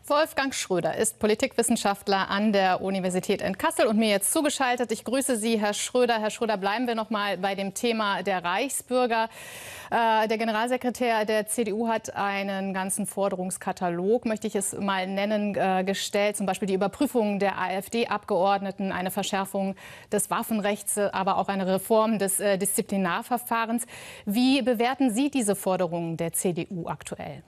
Wolfgang Schröder ist Politikwissenschaftler an der Universität in Kassel und mir jetzt zugeschaltet. Ich grüße Sie, Herr Schröder. Herr Schröder, bleiben wir noch mal bei dem Thema der Reichsbürger. Der Generalsekretär der CDU hat einen ganzen Forderungskatalog, möchte ich es mal nennen, gestellt. Zum Beispiel die Überprüfung der AfD-Abgeordneten, eine Verschärfung des Waffenrechts, aber auch eine Reform des Disziplinarverfahrens. Wie bewerten Sie diese Forderungen der CDU aktuell?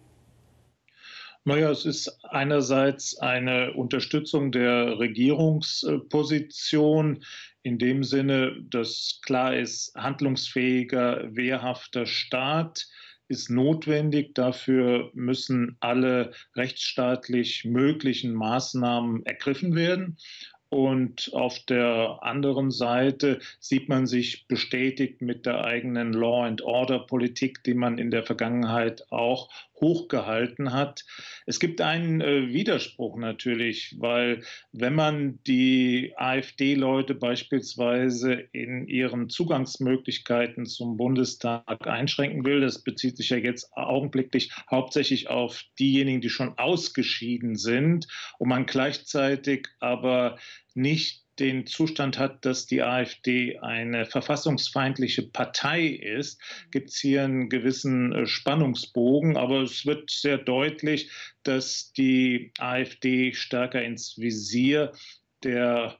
Naja, es ist einerseits eine Unterstützung der Regierungsposition in dem Sinne, dass klar ist, handlungsfähiger, wehrhafter Staat ist notwendig. Dafür müssen alle rechtsstaatlich möglichen Maßnahmen ergriffen werden. Und auf der anderen Seite sieht man sich bestätigt mit der eigenen Law-and-Order-Politik, die man in der Vergangenheit auch hochgehalten hat. Es gibt einen Widerspruch natürlich, weil wenn man die AfD-Leute beispielsweise in ihren Zugangsmöglichkeiten zum Bundestag einschränken will, das bezieht sich ja jetzt augenblicklich hauptsächlich auf diejenigen, die schon ausgeschieden sind, und man gleichzeitig aber nicht den Zustand hat, dass die AfD eine verfassungsfeindliche Partei ist, gibt es hier einen gewissen Spannungsbogen. Aber es wird sehr deutlich, dass die AfD stärker ins Visier der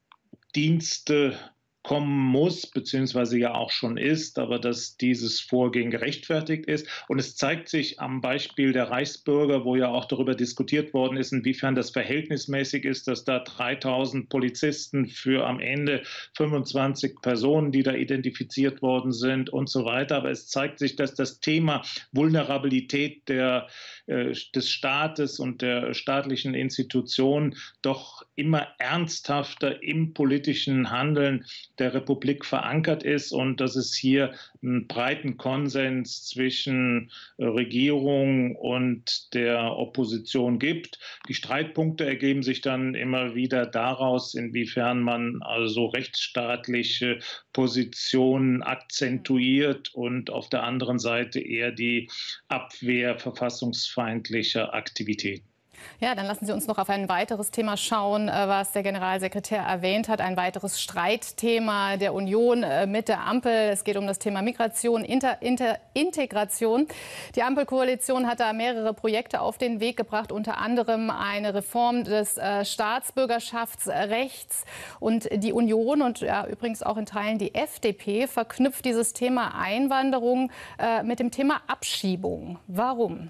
Dienste kommen muss, beziehungsweise ja auch schon ist, aber dass dieses Vorgehen gerechtfertigt ist. Und es zeigt sich am Beispiel der Reichsbürger, wo ja auch darüber diskutiert worden ist, inwiefern das verhältnismäßig ist, dass da 3000 Polizisten für am Ende 25 Personen, die da identifiziert worden sind und so weiter. Aber es zeigt sich, dass das Thema Vulnerabilität des Staates und der staatlichen Institutionen doch immer ernsthafter im politischen Handeln der Republik verankert ist und dass es hier einen breiten Konsens zwischen Regierung und der Opposition gibt. Die Streitpunkte ergeben sich dann immer wieder daraus, inwiefern man also rechtsstaatliche Positionen akzentuiert und auf der anderen Seite eher die Abwehr verfassungsfeindlicher Aktivitäten. Ja, dann lassen Sie uns noch auf ein weiteres Thema schauen, was der Generalsekretär erwähnt hat. Ein weiteres Streitthema der Union mit der Ampel. Es geht um das Thema Migration, Integration. Die Ampelkoalition hat da mehrere Projekte auf den Weg gebracht, unter anderem eine Reform des Staatsbürgerschaftsrechts. Und die Union und ja, übrigens auch in Teilen die FDP verknüpft dieses Thema Einwanderung mit dem Thema Abschiebung. Warum?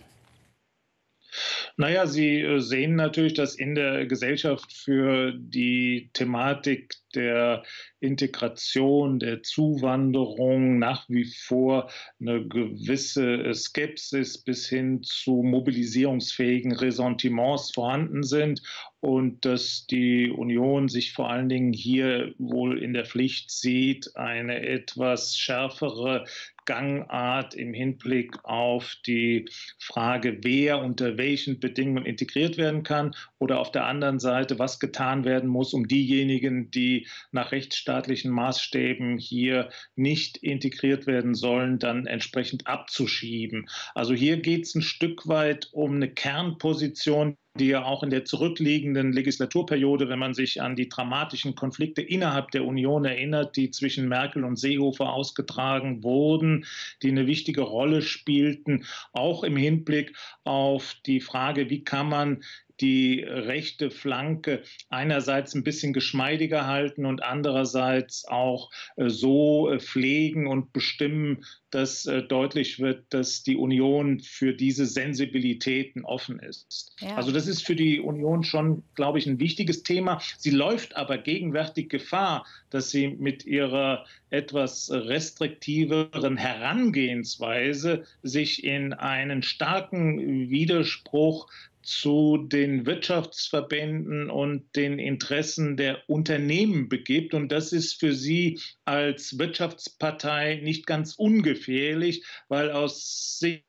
Naja, Sie sehen natürlich, dass in der Gesellschaft für die Thematik der Integration, der Zuwanderung nach wie vor eine gewisse Skepsis bis hin zu mobilisierungsfähigen Ressentiments vorhanden sind und dass die Union sich vor allen Dingen hier wohl in der Pflicht sieht, eine etwas schärfere Gangart im Hinblick auf die Frage, wer unter welchen Bedingungen integriert werden kann, oder auf der anderen Seite, was getan werden muss, um diejenigen, die nach rechtsstaatlichen Maßstäben hier nicht integriert werden sollen, dann entsprechend abzuschieben. Also hier geht es ein Stück weit um eine Kernposition, die ja auch in der zurückliegenden Legislaturperiode, wenn man sich an die dramatischen Konflikte innerhalb der Union erinnert, die zwischen Merkel und Seehofer ausgetragen wurden, die eine wichtige Rolle spielten, auch im Hinblick auf die Frage, wie kann man die rechte Flanke einerseits ein bisschen geschmeidiger halten und andererseits auch so pflegen und bestimmen, dass deutlich wird, dass die Union für diese Sensibilitäten offen ist. Ja. Also das ist für die Union schon, glaube ich, ein wichtiges Thema. Sie läuft aber gegenwärtig Gefahr, dass sie mit ihrer etwas restriktiveren Herangehensweise sich in einen starken Widerspruch zu den Wirtschaftsverbänden und den Interessen der Unternehmen begibt. Und das ist für sie als Wirtschaftspartei nicht ganz ungefährlich, weil aus Sicht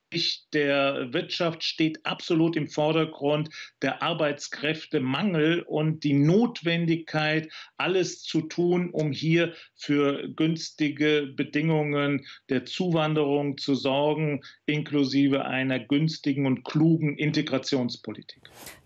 der Wirtschaft steht absolut im Vordergrund der Arbeitskräftemangel und die Notwendigkeit, alles zu tun, um hier für günstige Bedingungen der Zuwanderung zu sorgen, inklusive einer günstigen und klugen Integrationspolitik.